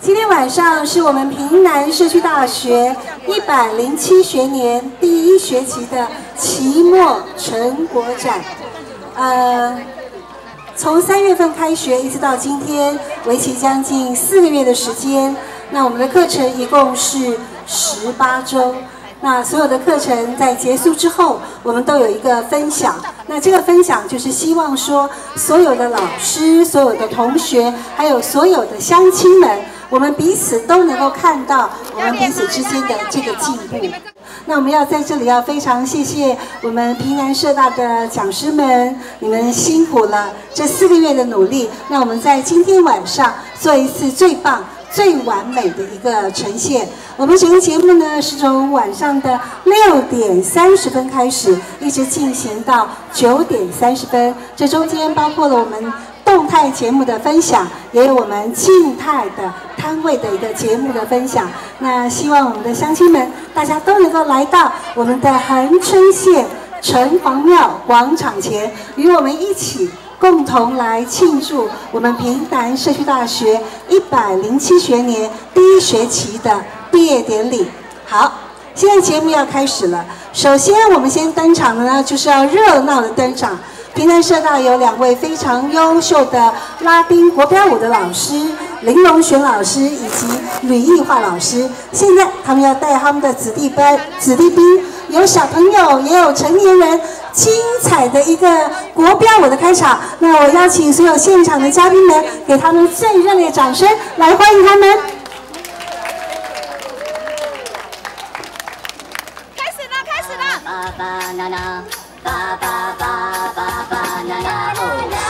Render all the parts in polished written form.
今天晚上是我们屏南社区大学107学年第1学期的期末成果展。从3月份开学一直到今天，为期将近4个月的时间。那我们的课程一共是18周。那所有的课程在结束之后，我们都有一个分享。那这个分享就是希望说，所有的老师、所有的同学，还有所有的乡亲们，我们彼此都能够看到我们彼此之间的这个进步。那我们要在这里要非常谢谢我们屏南社大的讲师们，你们辛苦了这4个月的努力。那我们在今天晚上做一次最棒、最完美的一个呈现。我们整个节目呢是从晚上的6点30分开始，一直进行到9点30分。这中间包括了我们动态节目的分享，也有我们静态的摊位的一个节目的分享。那希望我们的乡亲们，大家都能够来到我们的恒春县城隍庙广场前，与我们一起共同来庆祝我们屏南社区大学107学年第1学期的毕业典礼。好，现在节目要开始了。首先，我们先登场的呢，就是要热闹的登场。屏南社大有2位非常优秀的拉丁国标舞的老师，林龙璇老师以及吕艺华老师。现在他们要带他们的子弟兵，有小朋友，也有成年人，精彩的一个国标舞的开场。那我邀请所有现场的嘉宾们，给他们最热烈的掌声，来欢迎他们。 开始了！爸爸娜娜，爸爸爸爸爸娜娜，哦啦。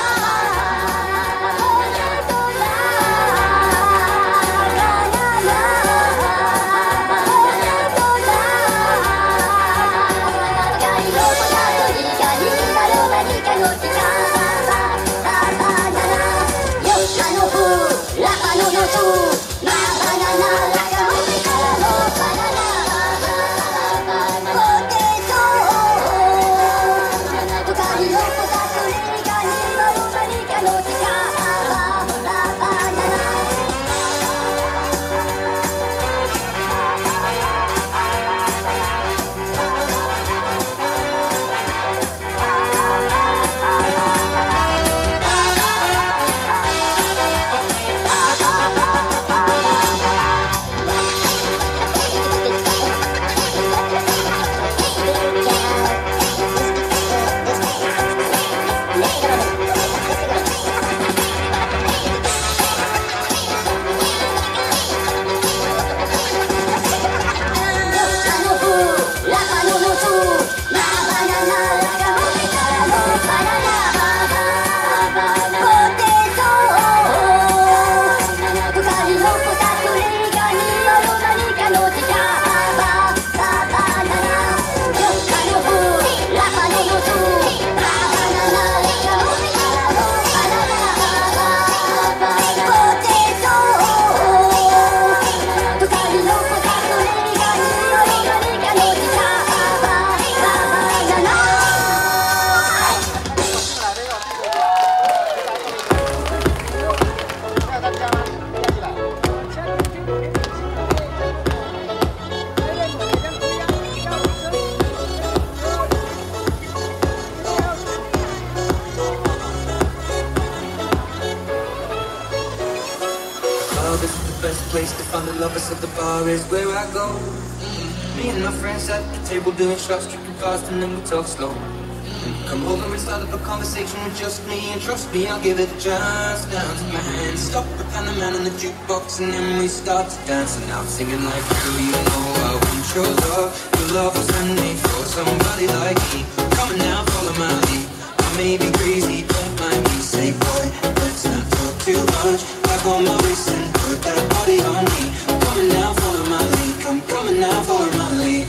Doing shots, tripping fast, and then we talk slow. Come over and start up a conversation with just me, and trust me, I'll give it a chance. Now take my hand, stop the kind of man on the jukebox, and then we start to dance. And I'm singing like, girl, you know I want your love. Your love was handmade for somebody like me. Come on now, follow my lead. I may be crazy, don't mind me. Say, boy, let's not talk too much. Back on my waist and put that body on me. Come on now, follow my lead. Come coming now, follow my lead.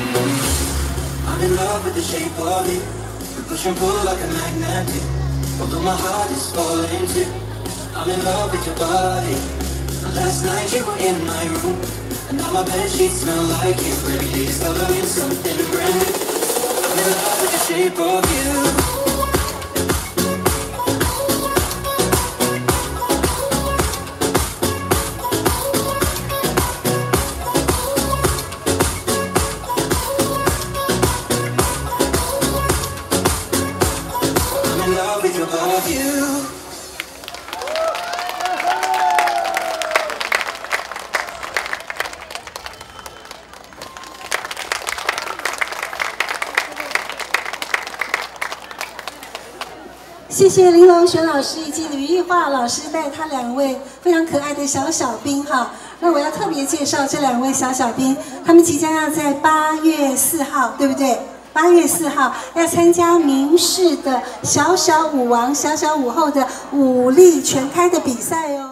I'm in love with the shape of it. We push and pull like a magnet. Although my heart is falling too. I'm in love with your body. Last night you were in my room, and now my bedsheets smell like you. Every day discovering something brand new. I'm in love with the shape of you. love you. 谢谢林龙璇老师以及吕玉华老师带他2位非常可爱的小小兵哈。那我要特别介绍这2位小小兵，他们即将要在8月4号，对不对？8月4号要参加民视的小小舞王、小小舞后的武力全开的比赛哦。